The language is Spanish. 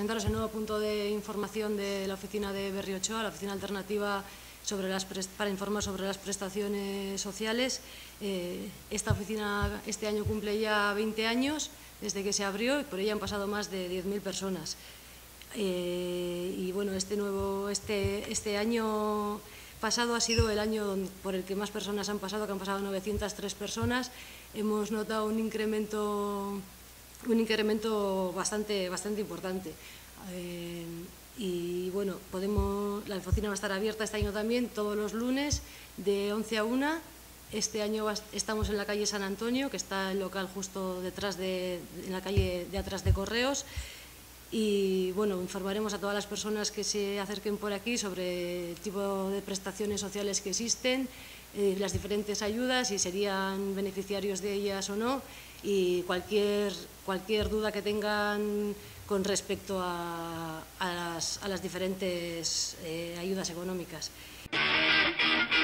presentaros el nuevo punto de información de la oficina de Berriochoa, la oficina alternativa para informar sobre las prestaciones sociales. Esta oficina este año cumple ya 20 años desde que se abrió y por ella han pasado más de 10.000 personas. Y bueno, este año pasado ha sido el año por el que más personas han pasado, que han pasado 903 personas. Hemos notado un incremento bastante importante. Y bueno, la oficina va a estar abierta este año también todos los lunes de 11 a 1. Este año estamos en la calle San Antonio, que está el local justo detrás en la calle de atrás de Correos. Y bueno, informaremos a todas las personas que se acerquen por aquí sobre el tipo de prestaciones sociales que existen, las diferentes ayudas, si serían beneficiarios de ellas o no, y cualquier duda que tengan con respecto a las diferentes ayudas económicas.